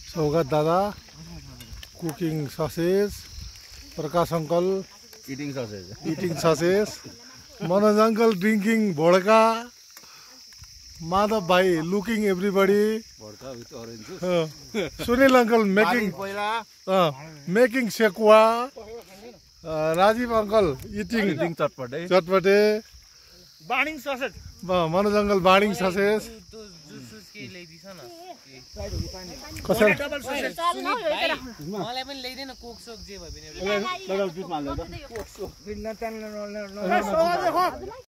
सौगात दादा cooking sausage, Prakash uncle eating sausage, Manoj uncle drinking vodka, Madhav भाई looking everybody, Sunil uncle making sekuwa, Rajeev uncle eating chatpate, Manoj uncle बार्डिंग sausage कसरी मलाई पनि ल्याइदेन कोक सोक जे भए पनि